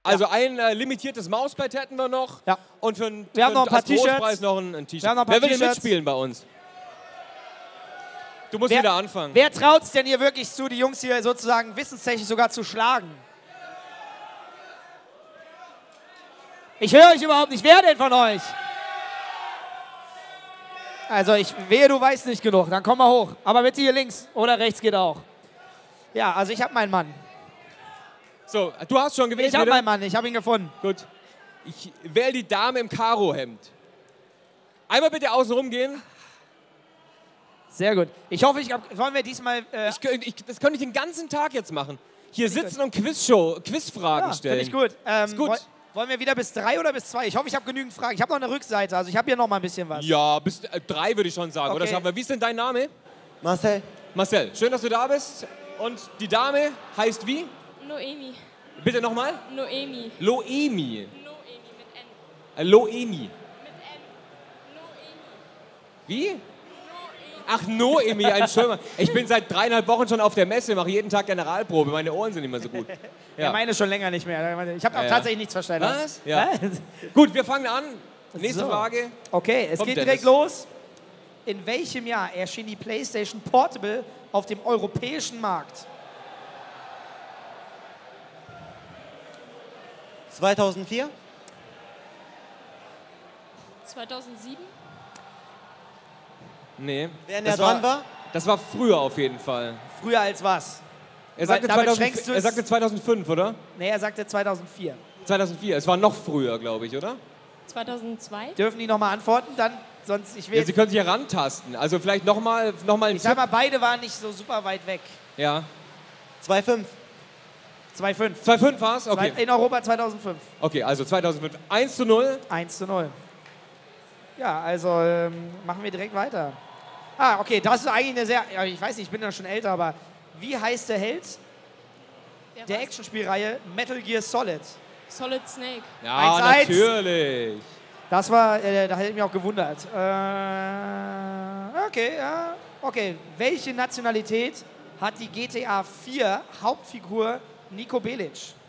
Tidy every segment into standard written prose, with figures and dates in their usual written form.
Also ein limitiertes Mauspad hätten wir noch. Ja. Und für einen Wir haben noch ein paar Trostpreis T-Shirts. noch ein T-Shirt. Wir haben noch ein paar Wer will denn T-Shirts. mitspielen bei uns? Du musst wieder anfangen. Wer traut es denn hier wirklich zu, die Jungs hier sozusagen wissenstechnisch sogar zu schlagen? Ich höre euch überhaupt nicht. Wer denn von euch? Also ich wehe, du weißt nicht genug. Dann komm mal hoch. Aber bitte hier links oder rechts geht auch. Ja, also ich habe meinen Mann. So, du hast schon gewählt, Ich habe bitte? meinen Mann. Ich habe ihn gefunden. Gut. Ich wähle die Dame im Karohemd. Einmal bitte außen rumgehen. Sehr gut. Ich hoffe, wollen wir diesmal... Das könnte ich den ganzen Tag jetzt machen. Hier sitzen und Quizfragen stellen. Finde ich gut. Ist gut. Wollen wir wieder bis 3 oder bis 2? Ich hoffe, ich habe genügend Fragen. Ich habe noch eine Rückseite, also ich habe hier noch mal ein bisschen was. Ja, bis 3 würde ich schon sagen. Okay. Oder schaffen wir? Wie ist denn dein Name? Marcel. Marcel, schön, dass du da bist. Und die Dame heißt wie? Noemi. Bitte nochmal? Noemi. Loemi. Noemi mit N. Loemi. Mit N. Noemi. Wie? Ach, Noemi, ein Schirmer. Ich bin seit 3,5 Wochen schon auf der Messe, mache jeden Tag Generalprobe. Meine Ohren sind nicht mehr so gut. Ja, meine schon länger nicht mehr. Ich habe auch tatsächlich nichts verstanden. Was? Ja. Gut, wir fangen an. Nächste Frage. Okay, es Kommt geht Dennis. direkt los. In welchem Jahr erschien die PlayStation Portable auf dem europäischen Markt? 2004? 2007. Nee. Wer näher dran war? Das war früher auf jeden Fall. Früher als was? Er sagte, Damit 2000, schränkst du er es- sagte 2005, oder? Nee, er sagte 2004. 2004. Es war noch früher, glaube ich, oder? 2002. Dürfen die nochmal antworten? Dann, sonst, ich will... Ja, Sie können sich herantasten. Also vielleicht nochmal ein ich sag mal, beide waren nicht so super weit weg. Ja. 2,5. 2,5. 2005 war es? Okay. In Europa 2005. Okay, also 2005. 1:0. 1:0. Ja, also machen wir direkt weiter. Ah, okay, das ist eigentlich eine sehr... Ja, ich weiß nicht, ich bin ja schon älter, aber wie heißt der Held der Actionspielreihe Metal Gear Solid? Solid Snake. Ja, 1:1. natürlich. Das war... da hätte ich mich auch gewundert. Okay, ja. Okay, welche Nationalität hat die GTA 4 Hauptfigur Niko Bellic?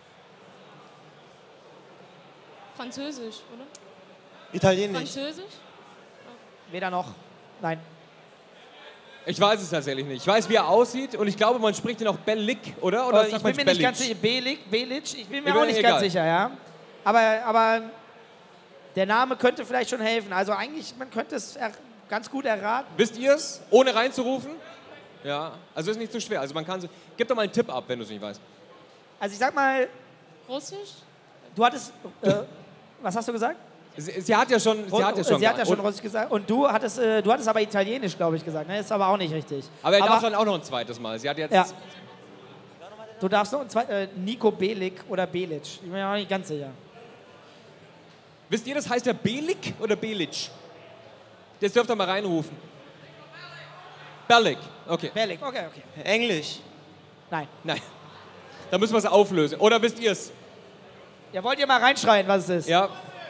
Französisch, oder? Italienisch. Französisch? Weder noch. Nein. Ich weiß es tatsächlich nicht. Ich weiß, wie er aussieht und ich glaube, man spricht ihn auch Bellic, oder? Oder Ich sagt bin man mir nicht ganz Bellic? sicher. Belic, ich bin mir Egal. auch nicht ganz sicher, ja. Aber der Name könnte vielleicht schon helfen. Also eigentlich, man könnte es ganz gut erraten. Wisst ihr es? Ohne reinzurufen? Ja, also ist nicht so schwer. Also man kann so. Gib doch mal einen Tipp ab, wenn du es nicht weißt. Also ich sag mal, Russisch? du hattest, was hast du gesagt? Sie hat ja schon. Sie hat ja schon und- Russisch gesagt. Und du hattest aber Italienisch, glaube ich, gesagt. Ne? Das ist aber auch nicht richtig. Aber er darf dann auch noch ein zweites Mal. Sie hat jetzt. Ja. Du darfst noch ein zweites, Niko Bellic oder Belic. Ich bin mir auch nicht ganz sicher. Wisst ihr, das heißt der Belic oder Belic? Jetzt dürft ihr mal reinrufen. Bellic, okay. Bellic, okay. Englisch. Nein. Nein. Da müssen wir es auflösen. Oder wisst ihr es? Ja, wollt ihr mal reinschreien, was es ist? Ja.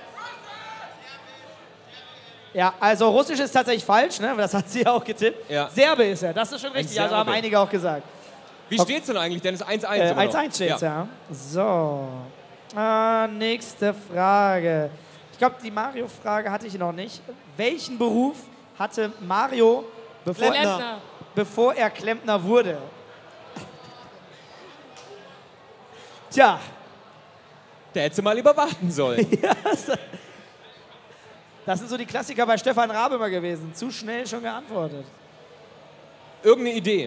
Ja, also Russisch ist tatsächlich falsch, ne? Das hat sie auch getippt. Ja. Serbe ist er, das ist schon richtig, also haben Serbe. einige auch gesagt. Wie steht's denn eigentlich? Denn es ist 1:1. immer noch. 1:1 steht's, ja. So, nächste Frage. Ich glaube, die Mario-Frage hatte ich noch nicht. Welchen Beruf hatte Mario, bevor er Klempner wurde? Tja. Der hätte mal lieber warten sollen. Das sind so die Klassiker bei Stefan Raab immer gewesen. Zu schnell schon geantwortet. Irgendeine Idee.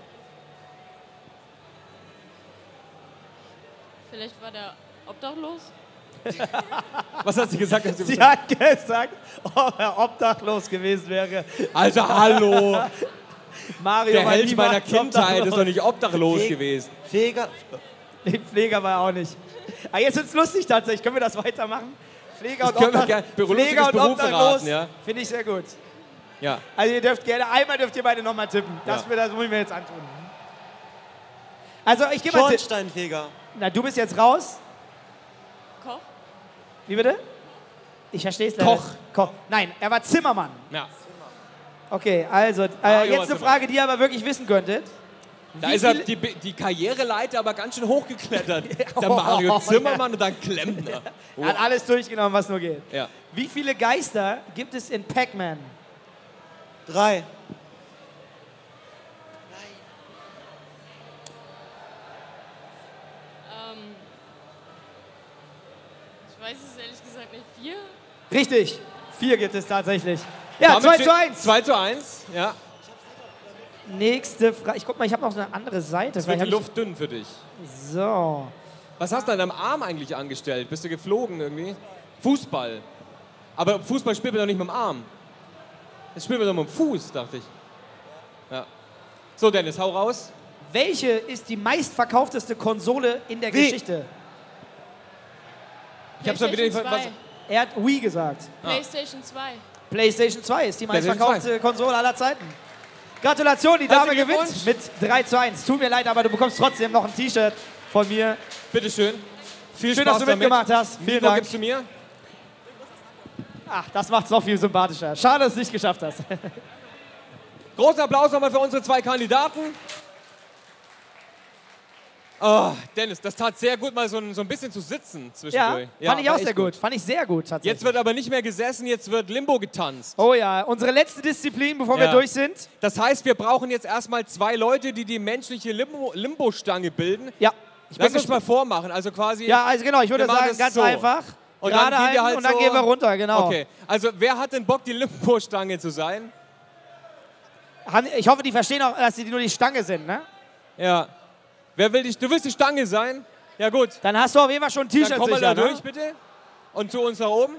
Vielleicht war der obdachlos? Was hat sie gesagt? Sie hat gesagt, ob er obdachlos gewesen wäre. Also hallo. Mario Der war Held niemals meiner Kindheit ist doch nicht obdachlos Pfleg- gewesen. Pfleger. Nee, Pfleger war er auch nicht. Aber jetzt ist es lustig tatsächlich. Können wir das weitermachen? Pfleger und, können wir gerne. Pfleger und Berufe obdachlos raten, ja. finde ich sehr gut. Ja. Also ihr dürft gerne, einmal dürft ihr beide nochmal tippen. Das muss ich mir jetzt antun. Also ich gebe mal Tipp. Schornsteinfeger. Na, du bist jetzt raus. Koch? Wie bitte? Ich verstehe es Koch. Nein, er war Zimmermann. Ja. Okay, also Mario war jetzt eine Zimmermann. Frage, die ihr aber wirklich wissen könntet. Da ist er die Karriereleiter aber ganz schön hochgeklettert. Der Mario Zimmermann und dann Klempner. Er hat alles durchgenommen, was nur geht. Ja. Wie viele Geister gibt es in Pac-Man? 3. Ich weiß es ehrlich gesagt nicht. 4? Richtig, 4 gibt es tatsächlich. Ja, 2:1. 2:1, ja. Nächste Frage. Ich guck mal, ich habe noch eine andere Seite. Es wird die Luft dünn für dich. So. Was hast du an deinem Arm eigentlich angestellt? Bist du geflogen irgendwie? Fußball. Aber Fußball spielt man doch nicht mit dem Arm. Das spielt man doch mit dem Fuß, dachte ich. Ja. So, Dennis, hau raus. Welche ist die meistverkaufteste Konsole in der Geschichte? Ich hab's doch wieder nicht PlayStation 2. Er hat Wii gesagt. PlayStation 2. PlayStation 2 ist die PlayStation meistverkaufte Konsole aller Zeiten. Gratulation, die Dame Herzlichen gewinnt mit 3:1. Tut mir leid, aber du bekommst trotzdem noch ein T-Shirt von mir. Bitteschön. Viel Schön, Spaß dass du damit. mitgemacht hast. Vielen Mikro Dank. gibst du mir? Ach, das macht's noch viel sympathischer. Schade, dass du es nicht geschafft hast. Großen Applaus nochmal für unsere 2 Kandidaten. Oh, Dennis, das tat sehr gut, mal so ein bisschen zu sitzen Ja, zwischendurch. fand ich auch war sehr echt gut. Fand ich sehr gut tatsächlich. Jetzt wird aber nicht mehr gesessen, jetzt wird Limbo getanzt. Oh ja, unsere letzte Disziplin, bevor wir Ja. durch sind. Das heißt, wir brauchen jetzt erstmal 2 Leute, die die menschliche Limbo-Stange bilden. Ja. Lass uns mal vormachen, also quasi... Ja, also genau, ich würde Wir machen sagen, das ganz so. einfach. Und Gerade dann gehen wir halten halt und dann so- gehen wir runter, genau. Okay, also wer hat denn Bock, die Limbo-Stange zu sein? Ich hoffe, die verstehen auch, dass sie nur die Stange sind, ne? Ja. Wer will du willst die Stange sein? Ja gut, Dann hast du auf jeden Fall schon ein dann T-Shirt komm mal da sicher, durch, ne? bitte. Und zu uns nach oben.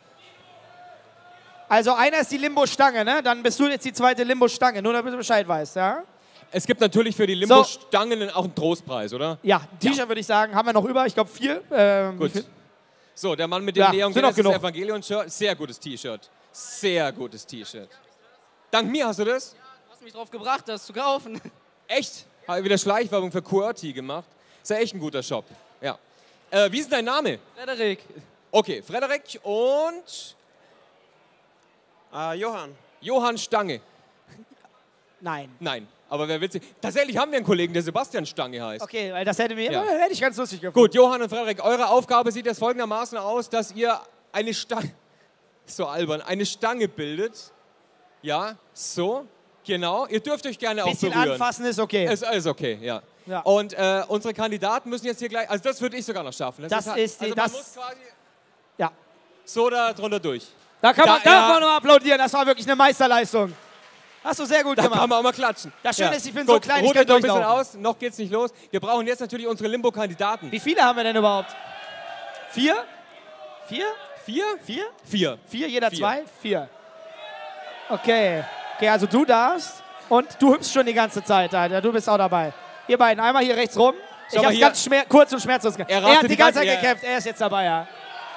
Also einer ist die Limbo-Stange, ne? Dann bist du jetzt die zweite Limbo-Stange, nur damit du Bescheid weißt, ja? Es gibt natürlich für die Limbo-Stangen auch einen Trostpreis, oder? Ja, T-Shirt würde ich sagen, haben wir noch über, ich glaube 4. Gut. So, der Mann mit dem Ja, Leon sind noch Genesis genug. Evangelion-Shirt. Sehr gutes T-Shirt. Sehr gutes T-Shirt. Dank mir hast du das? Du hast mich drauf gebracht, das zu kaufen. Echt? Habe wieder Schleichwerbung für QWERTY gemacht. Ist ja echt ein guter Shop. Ja. Wie ist dein Name? Frederik. Okay, Frederik und Johann. Johann Stange. Nein. Nein, aber wer witzig. Tatsächlich haben wir einen Kollegen, der Sebastian Stange heißt. Okay, weil das hätte Ja. hätte ich ganz lustig gefunden. Gut, Johann und Frederik, eure Aufgabe sieht jetzt folgendermaßen aus, dass ihr eine Stange, so albern, eine Stange bildet. Ja, so, genau. Ihr dürft euch gerne auch Bisschen berühren. anfassen ist okay. Ist alles okay, ja. Ja. Und unsere Kandidaten müssen jetzt hier gleich, also das würde ich sogar noch schaffen. Das halt- ist die- also man das- muss quasi Ja. so da drunter durch. Da kann man, Da- darf ja. man nur applaudieren, das war wirklich eine Meisterleistung. Hast du sehr gut Da gemacht. kann man auch mal klatschen. Das Schöne ist, ich bin so Gut, klein, ich ruht kann euch doch ein bisschen durchlaufen. aus, noch geht's nicht los. Wir brauchen jetzt natürlich unsere Limbo-Kandidaten. Wie viele haben wir denn überhaupt? 4? 4? 4? 4? 4. 4, jeder 4. 2? 4. Okay. Okay, also du darfst und du hüpfst schon die ganze Zeit, Alter. Du bist auch dabei. Ihr beiden, einmal hier rechts rum. Schau Ich mal hab's hier. ganz kurz und schmerzlos gemacht. Er Er hat rastet die ganze Zeit ja. gekämpft, er ist jetzt dabei, ja.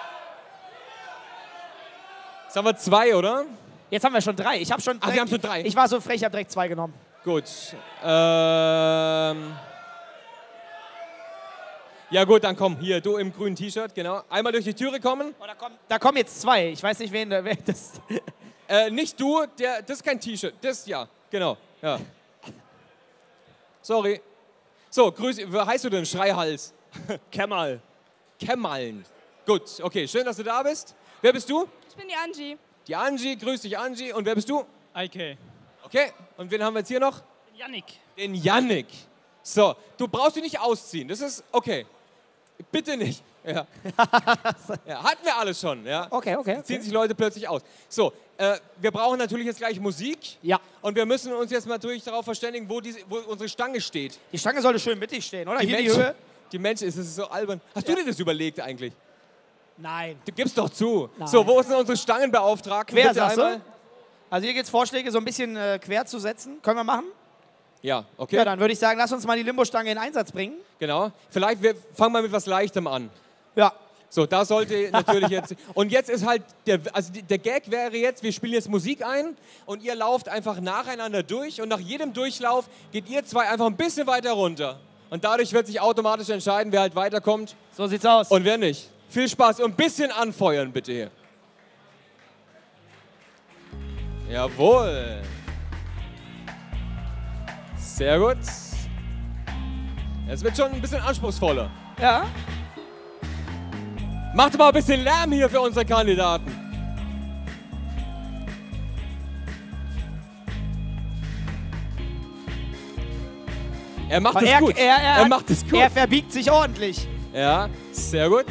Jetzt haben wir 2, oder? Jetzt haben wir schon 3. Ich habe schon. Ach, wir haben schon 3. Ich war so frech, ich habe direkt 2 genommen. Gut. Ja gut, dann komm, hier, du im grünen T-Shirt, genau. Einmal durch die Türe kommen. Oh, da kommen jetzt 2. Ich weiß nicht, wer das. Nicht du, das ist kein T-Shirt, das ja, genau, ja. Sorry. So, grüß, wie heißt du denn? Schreihals. Kemal. Kemalen. Gut, okay, schön, dass du da bist. Wer bist du? Ich bin die Angie. Die Angie, grüß dich Angie. Und wer bist du? Eike. Okay, und wen haben wir jetzt hier noch? Yannick. Den Yannick. So, du brauchst dich nicht ausziehen, das ist okay. Bitte nicht. Ja. Ja, hatten wir alles schon, ja. Okay. Ziehen sich Leute plötzlich aus. So, wir brauchen natürlich jetzt gleich Musik. Ja. Und wir müssen uns jetzt natürlich darauf verständigen, wo unsere Stange steht. Die Stange sollte schön mittig stehen, oder? Hier die Höhe. Die Menschen, es ist so albern. Hast du dir das überlegt eigentlich? Nein. Du gibst doch zu. Nein. So, wo sind unsere Stangenbeauftragten? Quer, Bitte sagst du? einmal. Also hier gibt es Vorschläge, so ein bisschen quer zu setzen. Können wir machen? Ja, okay. Ja, dann würde ich sagen, lass uns mal die Limbo-Stange in Einsatz bringen. Genau. Vielleicht, wir fangen mal mit was Leichtem an. Ja. So, da sollte natürlich jetzt... Und jetzt ist halt, der Gag wäre jetzt, wir spielen jetzt Musik ein und ihr lauft einfach nacheinander durch und nach jedem Durchlauf geht ihr zwei einfach ein bisschen weiter runter. Und dadurch wird sich automatisch entscheiden, wer halt weiterkommt So sieht's aus. und wer nicht. Viel Spaß und ein bisschen anfeuern bitte hier. Jawohl. Sehr gut. Es wird schon ein bisschen anspruchsvoller. Ja. Macht mal ein bisschen Lärm hier für unsere Kandidaten. Er macht es gut. Er macht es gut. Er verbiegt sich ordentlich. Ja, sehr gut.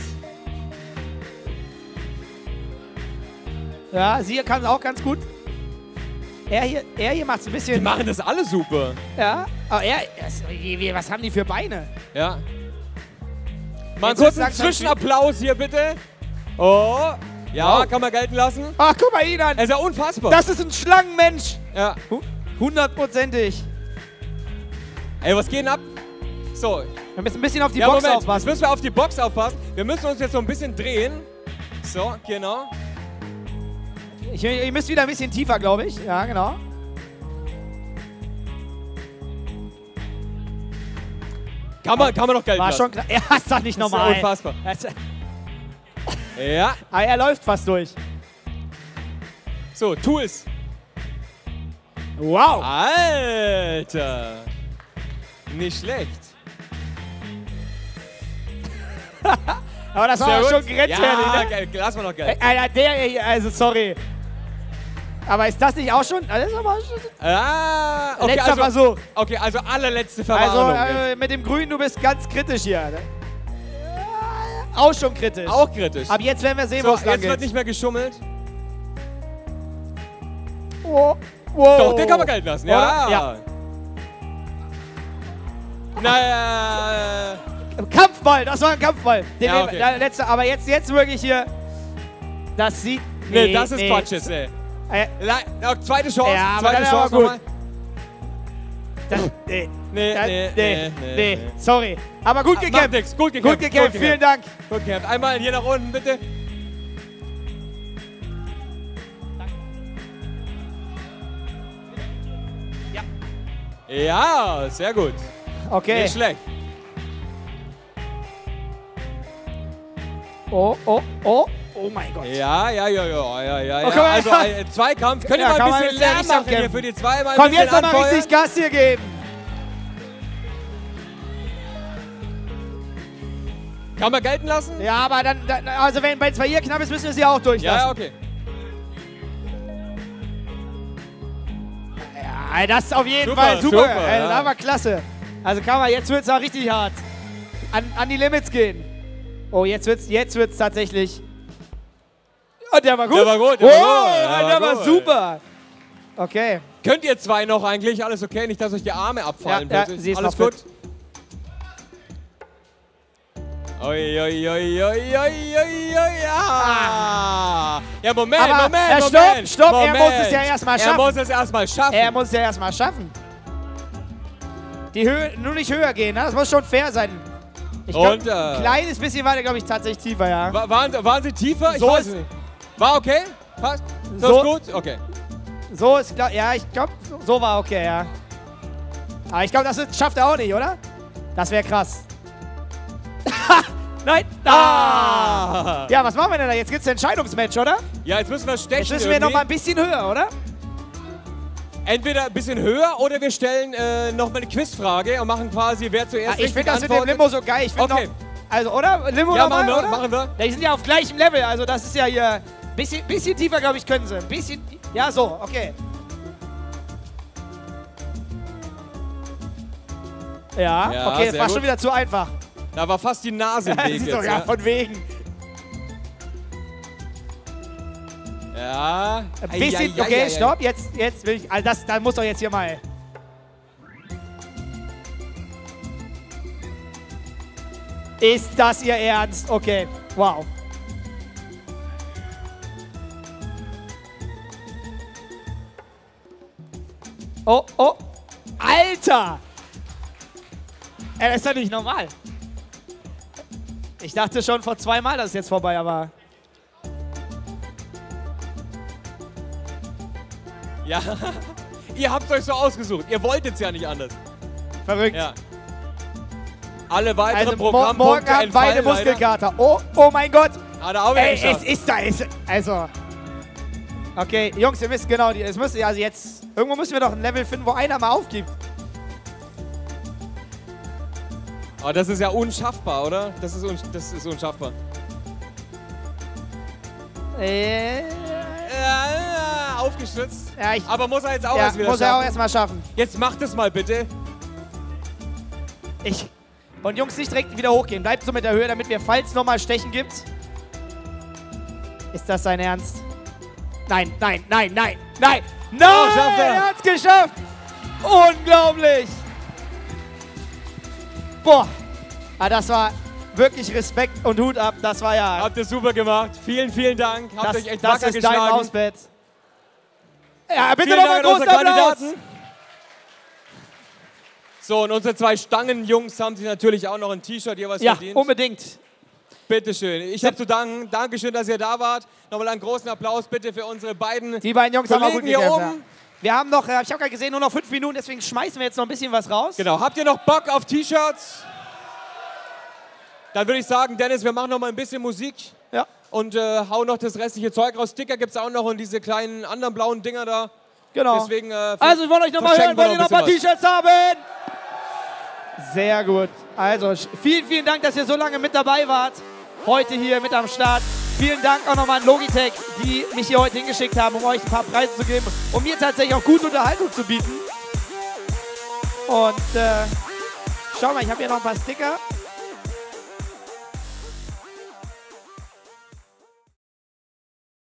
Ja, sie kann es auch ganz gut. Er hier macht es ein bisschen... Die machen das alle super. Ja, aber was haben die für Beine? Ja. Mal kurz einen Zwischenapplaus hier, bitte. Oh, ja, kann man gelten lassen. Ach, guck mal ihn an. Er ist ja unfassbar. Das ist ein Schlangenmensch. Ja. 100%ig. Ey, was geht denn ab? So. Wir müssen ein bisschen auf die Box aufpassen. Jetzt müssen wir auf die Box aufpassen. Wir müssen uns jetzt so ein bisschen drehen. So, genau. Ihr müsst wieder ein bisschen tiefer, glaube ich. Ja, genau. Kann man noch gelten War lassen. schon klar. Er ist doch nicht normal. Das ist ja unfassbar. Ja. Aber er läuft fast durch. So, Tools. Wow. Alter. Nicht schlecht. Aber das war schon grenzwertig, ja, ne? Lass mal noch Geld. Der hier, also sorry. Aber ist das nicht auch schon? Das ist aber schon Okay, letzter Versuch. Okay, also allerletzte Verwarnung. Also mit dem Grün, du bist ganz kritisch hier. Ne? Auch schon kritisch. Auch kritisch. Aber jetzt werden wir sehen, So, wo es lang jetzt geht. wird nicht mehr geschummelt. Wow. Doch, den kann man gelten lassen. Ja. Ja. Naja. Kampfball, das war ein Kampfball. Den Ja, okay. der letzte, aber jetzt wirklich hier. Das sieht. Nee, das ist Quatsch jetzt, ey. Zweite Chance. Ja, aber zweite dann Chance aber nochmal. Nee. Sorry. Aber gut gekämpft. Macht nix. Gut gekämpft. Gut gekämpft. Vielen Dank. Gut gekämpft. Einmal hier nach unten, bitte. Ja, sehr gut. Okay. Nicht schlecht. Oh mein Gott. Ja. Okay. Also Zweikampf. Könnt ihr Ja, mal kann ein man bisschen jetzt ja Lärm nicht machen hier kämpfen. für die zwei? Mal ein Komm, bisschen jetzt nochmal anfeuern. richtig Gas hier geben. Kann man gelten lassen? Ja, aber dann also wenn es bei ihr knapp ist, müssen wir sie auch durchlassen. Ja, okay. Ja, das ist auf jeden Super, Fall super. super, Das ja. war klasse. Also kann man, jetzt wird es auch richtig hart. An die Limits gehen. Oh, jetzt wird's tatsächlich. Oh, der war gut. Der war gut. Der war super. Okay. Könnt ihr zwei noch eigentlich? Alles okay? Nicht, dass euch die Arme abfallen. Ja, plötzlich. sie ist alles noch gut? fit. Oi. Ja. Ja, Moment. Stopp, Moment. er muss es ja erstmal schaffen. Er muss es erstmal schaffen. Er muss ja erstmal schaffen. Die Höhe, nur nicht höher gehen, ne? Das muss schon fair sein. Ich glaub, Und, ein kleines bisschen weiter, glaube ich, tatsächlich tiefer, ja. Waren sie tiefer? Ich So weiß ist- nicht. War okay? Passt? So- ist gut? Okay. So ist klar, ja, ich glaube, so war okay, ja. Aber ich glaube, das schafft er auch nicht, oder? Das wäre krass. Nein! Ah! Ja, was machen wir denn da? Jetzt gibt's ein Entscheidungsmatch, oder? Ja, jetzt müssen wir stechen. Jetzt müssen wir noch mal ein bisschen höher, oder? Entweder ein bisschen höher oder wir stellen noch mal eine Quizfrage und machen quasi, wer zuerst Ich finde das mit dem antwortet. Limo so geil. Ich find Okay. noch, also, oder? Limo Ja, nochmal, oder? machen wir. Die sind ja auf gleichem Level, also das ist ja hier... Bisschen tiefer, glaube ich, können sie. Bisschen... Ja, so, okay. Ja, Ja, okay, das sehr war gut. schon wieder zu einfach. Da war fast die Nase im Das Weg ist jetzt. doch ja von wegen. Ja. Ein bisschen, okay, stopp, jetzt will ich... Also das muss doch jetzt hier mal... Ist das Ihr Ernst? Okay, wow. Oh, Alter! Das ist doch nicht normal. Ich dachte schon vor 2 Mal, das ist jetzt vorbei, aber... Ja. Ihr habt euch so ausgesucht. Ihr wolltet es ja nicht anders. Verrückt. Ja. Alle weiteren Also Programmpunkte morgen haben beide entfallen leider. Muskelkater. Oh mein Gott. Hat er auch wieder Ey, geschafft. es ist da. Also. Okay, Jungs, ihr wisst genau, es müsst, also jetzt, irgendwo müssen wir doch ein Level finden, wo einer mal aufgibt. Oh, das ist ja unschaffbar, oder? Das ist unschaffbar. Aufgestützt. Ja, aber muss er jetzt auch ja, erst wieder muss er auch erstmal schaffen. Jetzt macht es mal bitte. Und Jungs, nicht direkt wieder hochgehen. Bleibt so mit der Höhe, damit wir, falls nochmal Stechen gibt. Ist das sein Ernst? Nein, nein, nein, nein, nein! Nein! Oh, schafft er. Er hat's geschafft! Unglaublich! Boah! Ah, das war wirklich Respekt und Hut ab. Das war ja... Habt ihr super gemacht. Vielen, vielen Dank. Habt euch echt das wacker ist geschlagen. dein Mausbett. Ja, bitte Vielen noch mal Dank an großen unsere Applaus! Kandidaten. So, und unsere 2 Stangenjungs haben sich natürlich auch noch ein T-Shirt jeweils Ja, verdient. unbedingt. Bitteschön. Ich habe zu danken. Dankeschön, dass ihr da wart. Nochmal einen großen Applaus bitte für unsere beiden Die beiden Jungs haben auch gut Kollegen hier gekämpft. oben. Ja. Wir haben noch, ich habe gerade gesehen, nur noch 5 Minuten, deswegen schmeißen wir jetzt noch ein bisschen was raus. Genau. Habt ihr noch Bock auf T-Shirts? Dann würde ich sagen, Dennis, wir machen noch mal ein bisschen Musik. Ja. Und hauen noch das restliche Zeug raus. Sticker gibt es auch noch und diese kleinen anderen blauen Dinger da. Genau. Deswegen, also, ich wollte euch nochmal hören, wollt ihr noch ein paar T-Shirts haben? Sehr gut. Also, vielen, vielen Dank, dass ihr so lange mit dabei wart. Heute hier mit am Start. Vielen Dank auch nochmal an Logitech, die mich hier heute hingeschickt haben, um euch ein paar Preise zu geben, um mir tatsächlich auch gute Unterhaltung zu bieten. Und schau mal, ich habe hier noch ein paar Sticker.